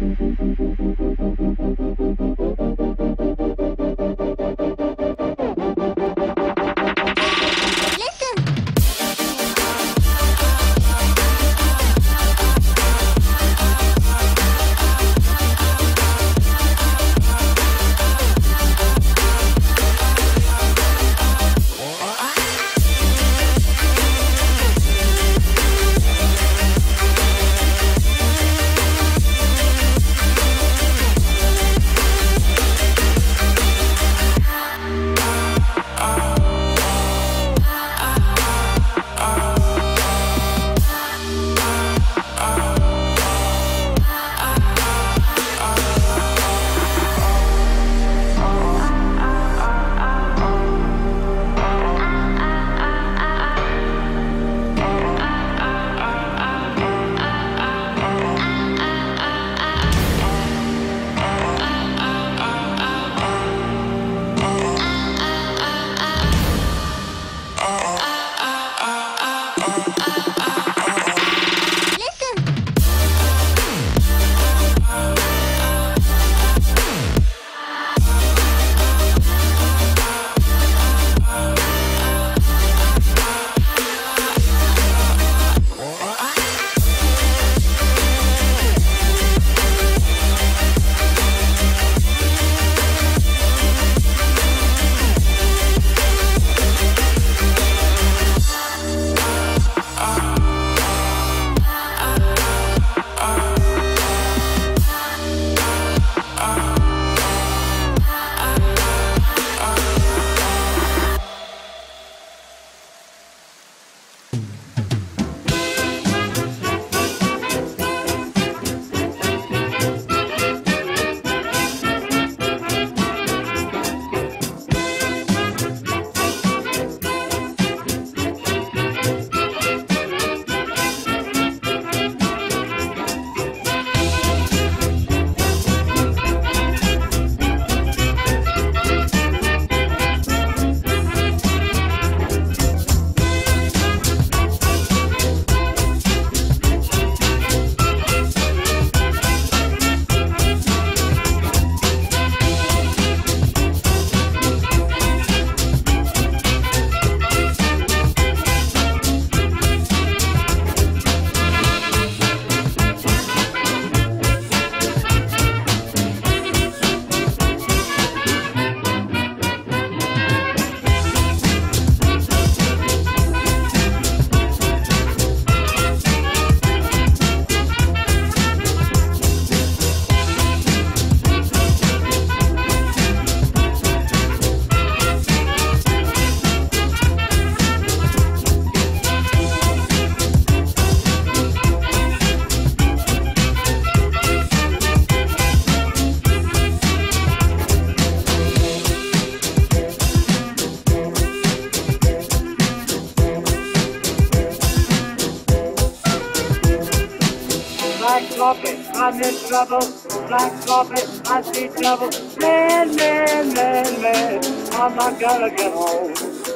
coffee, I'm in trouble. Black coffee, I see trouble. Man, man, man, man, I'm not gonna get home.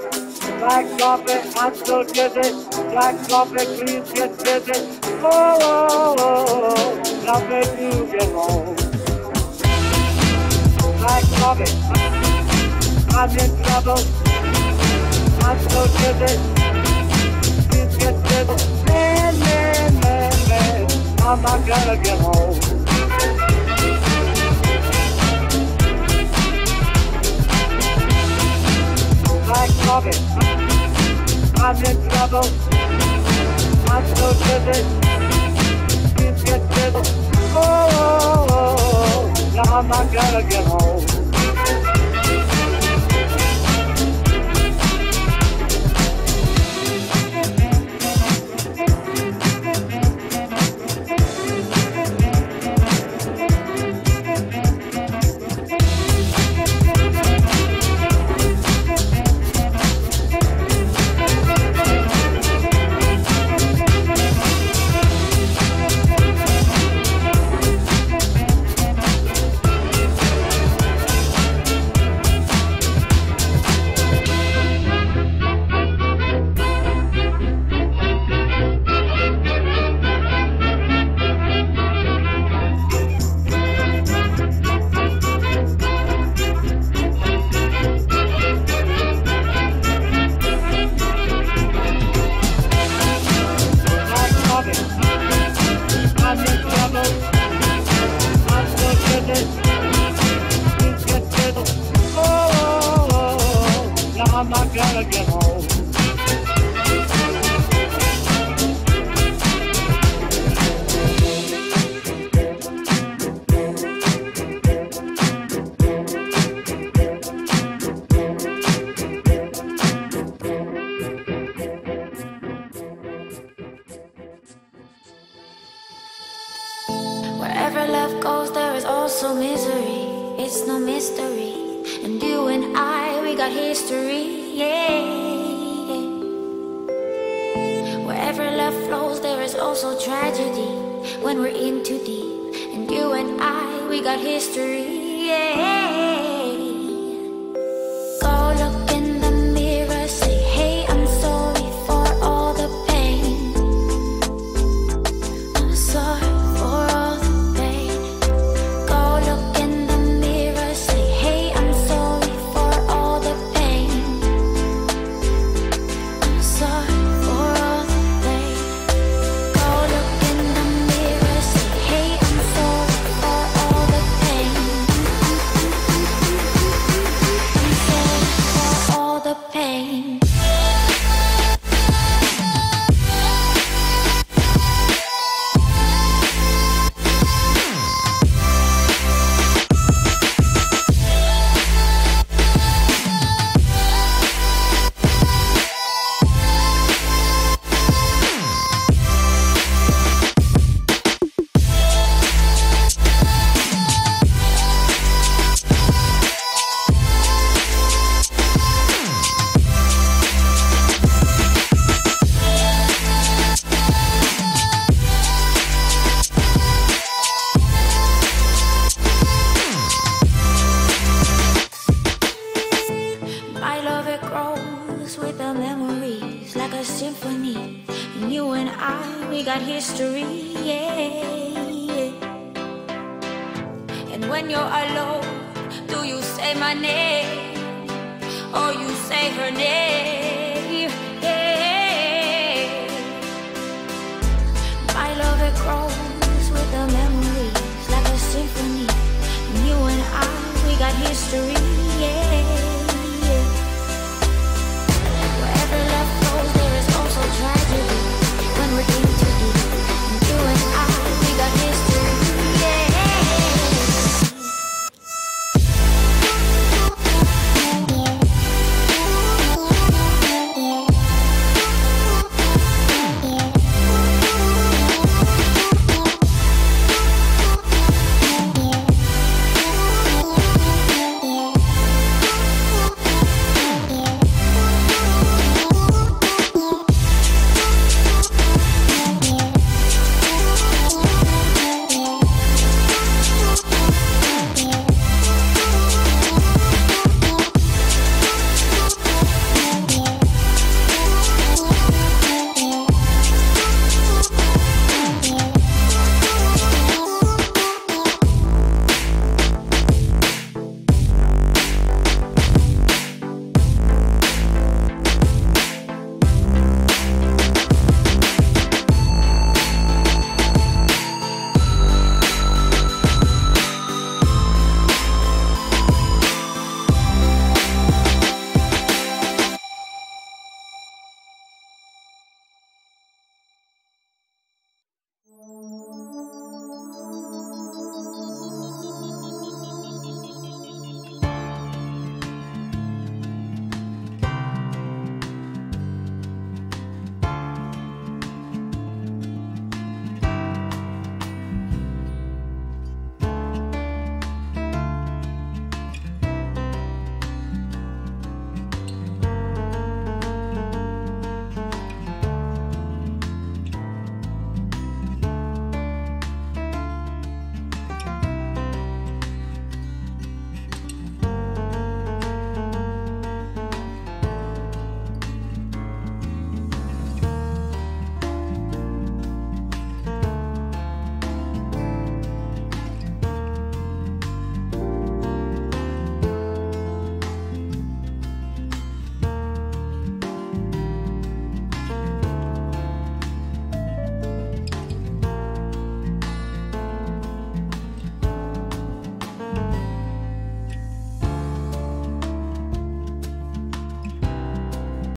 Black coffee, I'm so dizzy. Black coffee, please get busy. Oh, oh, oh, now make you get home. Black coffee, I'm in trouble. I'm so dizzy. Please get busy. Man, man, man, man, I'm not gonna get home. Black coffee, I'm in trouble. I'm so dizzy. Please get busy. Oh, oh, oh, now I'm not gonna get home. I'm not gonna get home. Wherever love goes, there is also misery. It's no mystery. And you and I, we got history, yeah. Wherever love flows, there is also tragedy when we're in too deep. And you and I, we got history, yeah. Go look in the mirror, say, hey, I'm sorry for all the pain. I'm sorry. History, yeah. And when you're alone, do you say my name or you say her name? Yeah. My love, it grows with the memories like a symphony. And you and I, we got history.